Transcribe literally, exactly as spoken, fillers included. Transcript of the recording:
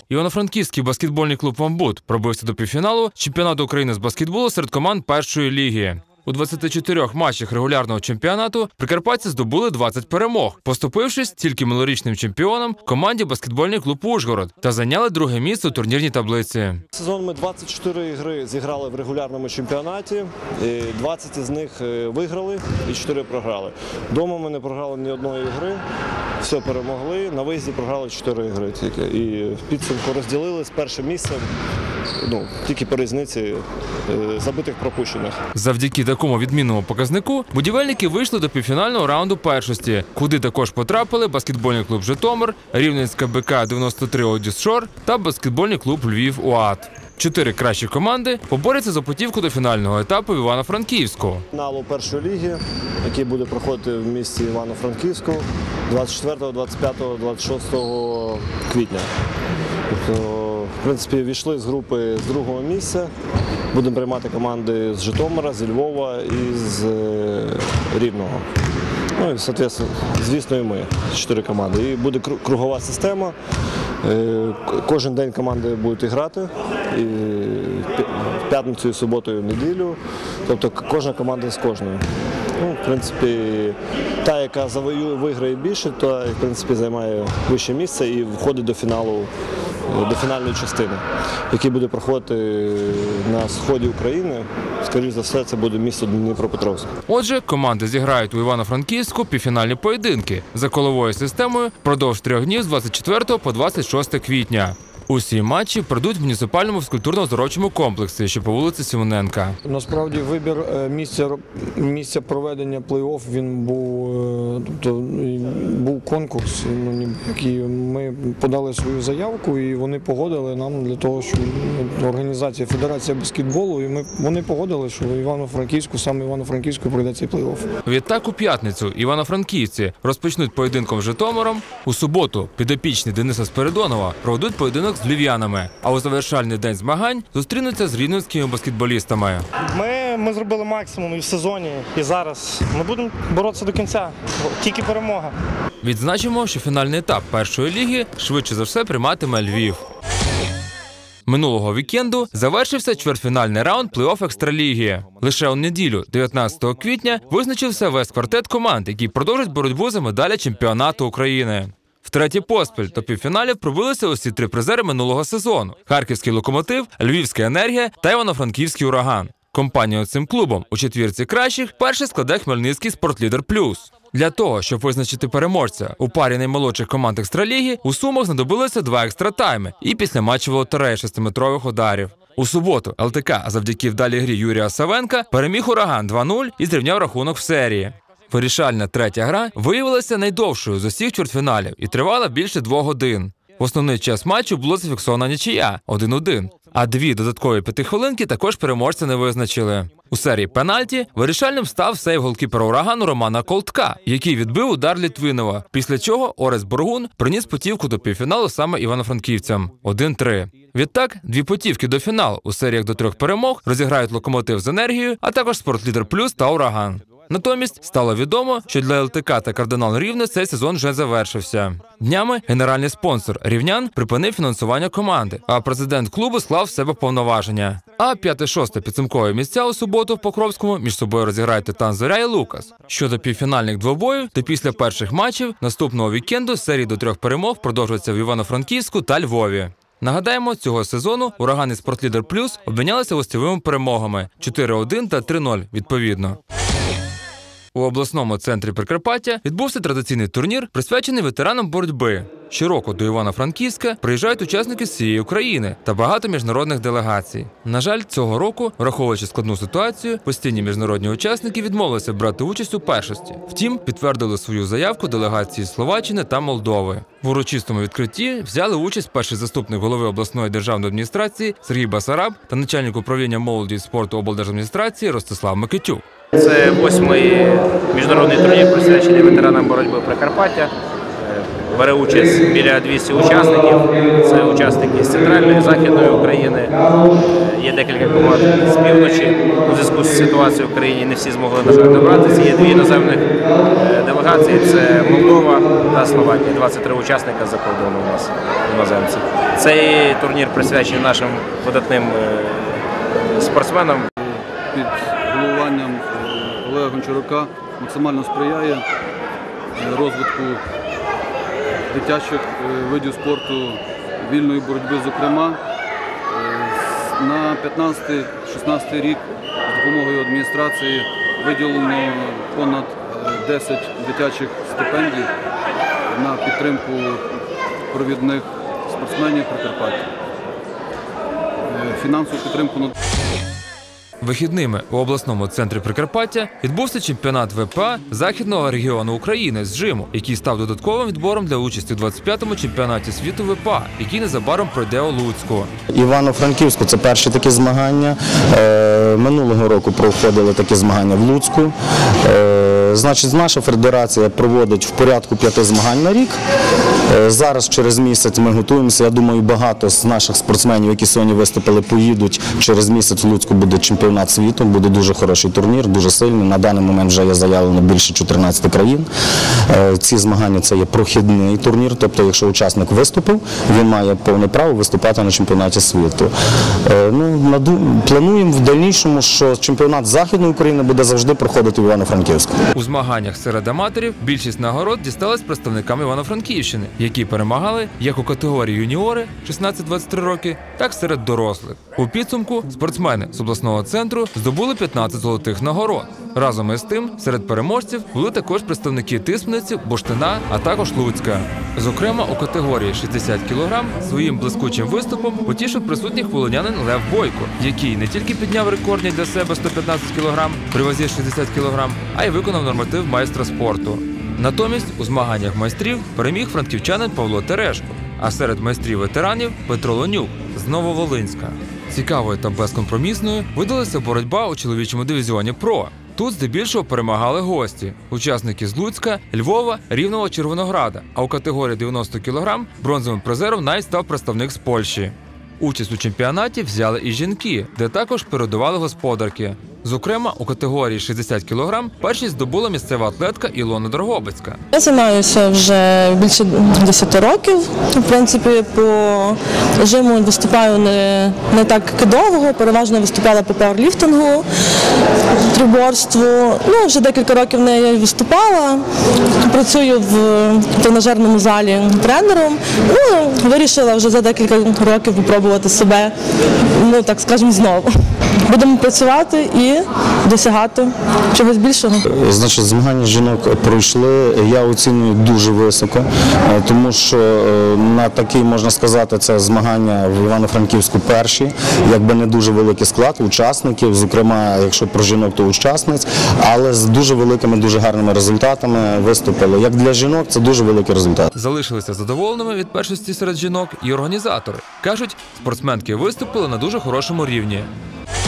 Івано-Франківський баскетбольний клуб «Вамбут» пробився до півфіналу чемпіонату України з баскетболу серед команд першої ліги. У двадцяти чотирьох матчах регулярного чемпіонату прикарпатці здобули двадцять перемог, поступившись тільки минулорічним чемпіонам команді баскетбольний клуб «Ужгород» та зайняли друге місце у турнірній таблиці. Сезон ми двадцять чотири ігри зіграли в регулярному чемпіонаті, двадцять із них виграли і чотири програли. Дома ми не програли ні одної ігри, все перемогли, на виїзді програли чотири ігри тільки. І в підсумку розділили з першим місцем, ну, тільки по різниці забитих пропущених. Завдяки такому відмінному показнику будівельники вийшли до півфінального раунду першості, куди також потрапили баскетбольний клуб «Житомир», Рівненська «Бе ка дев'яносто три Одіс-Шор» та баскетбольний клуб «Львів УАТ». Чотири кращі команди поборються за путівку до фінального етапу в Івано-Франківську. Фіналу першої ліги, який буде проходити в місті Івано-Франківську двадцять четвертого, двадцять п'ятого, двадцять шостого квітня. Тобто, в принципі, війшли з групи з другого місця. Будемо приймати команди з Житомира, зі Львова і з Рівного. Ну і, звісно, і ми, чотири команди. І буде кругова система. Кожен день команди будуть грати, і в п'ятницю, і суботу, і в неділю. Тобто кожна команда з кожною. Ну, в принципі, та, яка завоює, виграє більше, то, в принципі, займає вище місце і входить до фіналу, до фінальної частини, який буде проходити на сході України. Скоріше за все, це буде місто Дніпропетровськ. Отже, команди зіграють у Івано-Франківську півфінальні поєдинки за коловою системою впродовж трьох днів з двадцять четвертого по двадцять шосте квітня. Усі матчі пройдуть в муніципальному фізкультурно-оздоровчому комплексі, що по вулиці Симоненка. Насправді вибір місця, місця проведення плей-офф, він був, тобто, був конкурс, який ми подали свою заявку і вони погодили нам для того, що організація Федерація баскетболу, і ми, вони погодили, що в Івано-Франківську, саме Івано-Франківську пройде цей плей-офф. Відтак у п'ятницю івано-франківці розпочнуть поєдинком з Житомиром. У суботу підопічні Дениса Спиридонова проведуть поєдинок з львів'янами, а у завершальний день змагань зустрінуться з рівненськими баскетболістами. Ми, ми зробили максимум і в сезоні, і зараз. Ми будемо боротися до кінця, тільки перемога. Відзначимо, що фінальний етап першої ліги швидше за все прийматиме Львів. Минулого вікенду завершився чвертьфінальний раунд плей-офф екстраліги. Лише у неділю, дев'ятнадцятого квітня, визначився весь квартет команд, які продовжать боротьбу за медалі чемпіонату України. Втретє поспіль до півфіналів пробилися усі три призери минулого сезону – Харківський «Локомотив», Львівська «Енергія» та Івано-Франківський «Ураган». Компанію цим клубом у четвірці кращих перший складе Хмельницький «Спортлідер Плюс». Для того, щоб визначити переможця у парі наймолодших команд екстраліги, у Сумах знадобилося два екстратайми і післяматчева лотерея шестиметрових ударів. У суботу ел те ка завдяки вдалій грі Юрія Савенка переміг «Ураган» два нуль і зрівняв рахунок в серії. Вирішальна третя гра виявилася найдовшою з усіх чвертьфіналів і тривала більше двох годин. В основний час матчу було зафіксована нічия – один один. А дві додаткові п'ятихвилинки також переможця не визначили. У серії пенальті вирішальним став сейв голкіпера «Урагану» Романа Колтка, який відбив удар Літвинова, після чого Орест Бургун приніс путівку до півфіналу саме івано-франківцям – один три. Відтак, дві путівки до фіналу у серіях до трьох перемог розіграють «Локомотив» з «Енергією», а також «Спортлідер Плюс» та «Ураган». Натомість стало відомо, що для ел те ка та «Кардинал Рівне» цей сезон вже завершився. Днями генеральний спонсор «Рівнян» припинив фінансування команди, а президент клубу склав в себе повноваження. А п'яте-шосте підсумкові місця у суботу в Покровському між собою розіграють «Титан Зоря» і «Лукас». Щодо півфінальних двобоїв, то після перших матчів наступного вікенду серії до трьох перемог продовжуються в Івано-Франківську та Львові. Нагадаємо, цього сезону «Ураган» і «Спортлідер Плюс» обмінялися гостьовими перемогами – чотири один та три нуль відповідно. У обласному центрі Прикарпаття відбувся традиційний турнір, присвячений ветеранам боротьби. Щороку до Івано-Франківська приїжджають учасники з всієї України та багато міжнародних делегацій. На жаль, цього року, враховуючи складну ситуацію, постійні міжнародні учасники відмовилися брати участь у першості. Втім, підтвердили свою заявку делегації Словаччини та Молдови. В урочистому відкритті взяли участь перший заступник голови обласної державної адміністрації Сергій Басараб та начальник управління молоді і спорту облдержадміністрації Ростислав Микитюк. Це восьмий міжнародний турнір, присвячений ветеранам боротьби Прикарпаття. Бере участь біля двохсот учасників. Це учасники з центральної, західної України. Є декілька команд з півночі. У зв'язку з ситуацією в країні не всі змогли, на жаль, добратися. Є дві іноземних делегації. делегацій – це Молдова та Словакія. двадцять три учасника за кордону у нас іноземці. Цей турнір присвячений нашим видатним е, спортсменам. Під головуванням Олега Гончарука максимально сприяє розвитку дитячих видів спорту вільної боротьби, зокрема. На п'ятнадцятий-шістнадцятий рік з допомогою адміністрації виділено понад десять дитячих стипендій на підтримку провідних спортсменів Прикарпаття. Фінансову підтримку на Вихідними у обласному центрі Прикарпаття відбувся чемпіонат ВПА Західного регіону України з жиму, який став додатковим відбором для участі у двадцять п'ятому чемпіонаті світу ВПА, який незабаром пройде у Луцьку. Івано-Франківську – це перші такі змагання. Е, Минулого року проходили такі змагання в Луцьку. Е, Значить, наша федерація проводить в порядку п'яти змагань на рік. Е, Зараз через місяць ми готуємося. Я думаю, багато з наших спортсменів, які сьогодні виступили, поїдуть. Через місяць в Луцьку буде чемпіонат світу, буде дуже хороший турнір, дуже сильний. На даний момент вже є заявлено більше чотирнадцяти країн. Е, Ці змагання – це є прохідний турнір, тобто якщо учасник виступив, він має повне право виступати на чемпіонаті світу. Е, Ну, наду- плануємо в дальнішому, що чемпіонат Західної України буде завжди проходити в Івано-Франківську. У змаганнях серед аматорів більшість нагород дісталась представникам Івано-Франківщини, які перемагали як у категорії юніори шістнадцять двадцять три роки, так і серед дорослих. У підсумку спортсмени з обласного центру здобули п'ятнадцять золотих нагород. Разом із тим, серед переможців були також представники Тисмениці, Бурштина, а також Луцька. Зокрема, у категорії шістдесят кілограм своїм блискучим виступом потішив присутніх волинянин Лев Бойко, який не тільки підняв рекордні для себе сто п'ятнадцять кілограм при вазі шістдесят кілограм, а й виконав норматив майстра спорту. Натомість у змаганнях майстрів переміг франківчанин Павло Терешко, а серед майстрів-ветеранів Петро Лонюк з Нововолинська. Цікавою та безкомпромісною видалася боротьба у чоловічому дивізіоні «Про». Тут здебільшого перемагали гості – учасники з Луцька, Львова, Рівного, Червонограда, а у категорії дев'яносто кілограм бронзовим призером навіть став представник з Польщі. Участь у чемпіонаті взяли і жінки, де також передували господарки. Зокрема, у категорії шістдесят кілограм першість здобула місцева атлетка Ілона Дрогобицька. Я займаюся вже більше десяти років. В принципі, по жиму виступаю не, не так довго, переважно виступала по пауерліфтингу, триборству. Ну, вже декілька років не я виступала, працюю в тренажерному залі тренером. Ну, вирішила вже за декілька років спробувати себе, ну так скажемо, знову. Будемо працювати і досягати чогось більшого. Значить, змагання жінок пройшли, я оцінюю дуже високо, тому що на такий, можна сказати, це змагання в Івано-Франківську перші, якби не дуже великий склад учасників, зокрема, якщо про жінок, то учасниць, але з дуже великими, дуже гарними результатами виступили. Як для жінок, це дуже великий результат. Залишилися задоволеними від першості серед жінок і організатори. Кажуть, спортсменки виступили на дуже хорошому рівні.